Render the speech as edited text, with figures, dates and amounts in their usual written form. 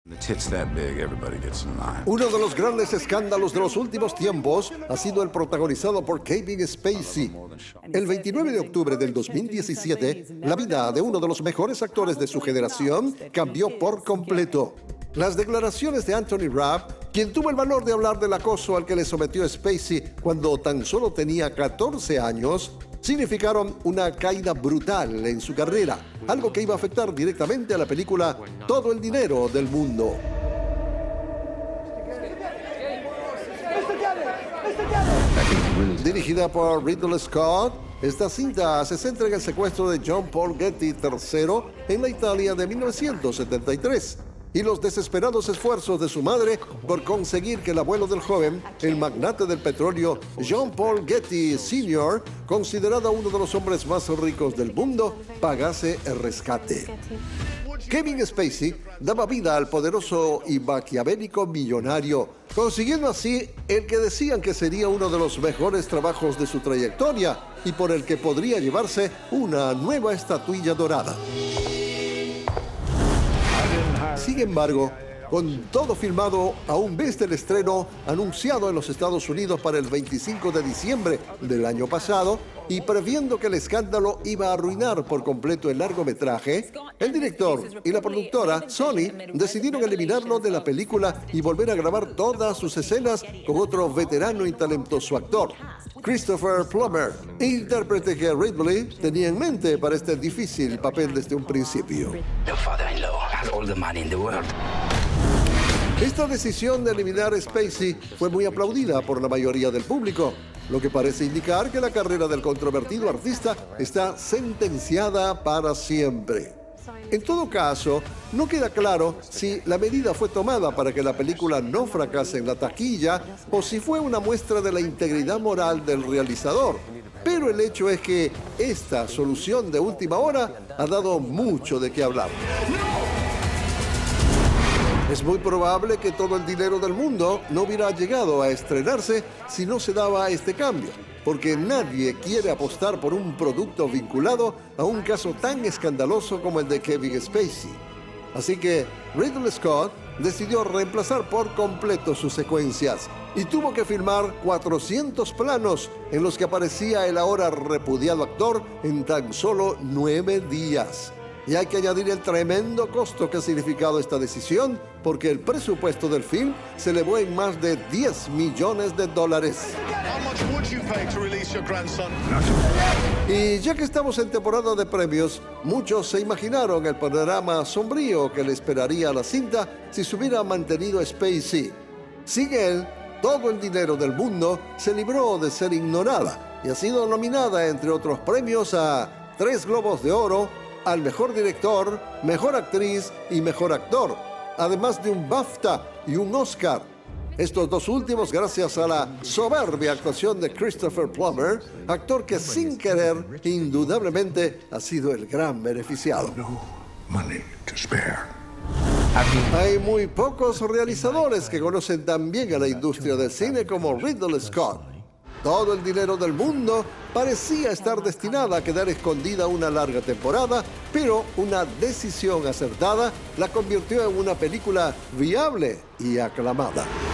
Uno de los grandes escándalos de los últimos tiempos ha sido el protagonizado por Kevin Spacey. El 29 de octubre del 2017, la vida de uno de los mejores actores de su generación cambió por completo. Las declaraciones de Anthony Rapp, quien tuvo el valor de hablar del acoso al que le sometió Spacey cuando tan solo tenía 14 años, significaron una caída brutal en su carrera, algo que iba a afectar directamente a la película Todo el dinero del mundo. Dirigida por Ridley Scott, esta cinta se centra en el secuestro de John Paul Getty III en la Italia de 1973 y los desesperados esfuerzos de su madre por conseguir que el abuelo del joven, el magnate del petróleo John Paul Getty Sr., considerado uno de los hombres más ricos del mundo, pagase el rescate. Kevin Spacey daba vida al poderoso y maquiavélico millonario, consiguiendo así el que decían que sería uno de los mejores trabajos de su trayectoria y por el que podría llevarse una nueva estatuilla dorada. Sin embargo, con todo filmado a un mes del estreno anunciado en los Estados Unidos para el 25 de diciembre del año pasado y previendo que el escándalo iba a arruinar por completo el largometraje, el director y la productora, Sony, decidieron eliminarlo de la película y volver a grabar todas sus escenas con otro veterano y talentoso actor, Christopher Plummer, intérprete que Ridley tenía en mente para este difícil papel desde un principio. Esta decisión de eliminar a Spacey fue muy aplaudida por la mayoría del público, lo que parece indicar que la carrera del controvertido artista está sentenciada para siempre. En todo caso, no queda claro si la medida fue tomada para que la película no fracase en la taquilla o si fue una muestra de la integridad moral del realizador. Pero el hecho es que esta solución de última hora ha dado mucho de qué hablar. Es muy probable que Todo el dinero del mundo no hubiera llegado a estrenarse si no se daba este cambio, porque nadie quiere apostar por un producto vinculado a un caso tan escandaloso como el de Kevin Spacey. Así que Ridley Scott decidió reemplazar por completo sus secuencias y tuvo que filmar 400 planos en los que aparecía el ahora repudiado actor en tan solo 9 días. Y hay que añadir el tremendo costo que ha significado esta decisión, porque el presupuesto del film se elevó en más de $10 millones. Y ya que estamos en temporada de premios, muchos se imaginaron el panorama sombrío que le esperaría a la cinta si se hubiera mantenido Spacey. Sin él, Todo el dinero del mundo se libró de ser ignorada y ha sido nominada, entre otros premios, a 3 Globos de Oro, al mejor director, mejor actriz y mejor actor, además de un BAFTA y un Oscar. Estos dos últimos gracias a la soberbia actuación de Christopher Plummer, actor que sin querer, indudablemente, ha sido el gran beneficiado. Hay muy pocos realizadores que conocen tan bien a la industria del cine como Ridley Scott. Todo el dinero del mundo parecía estar destinada a quedar escondida una larga temporada, pero una decisión acertada la convirtió en una película viable y aclamada.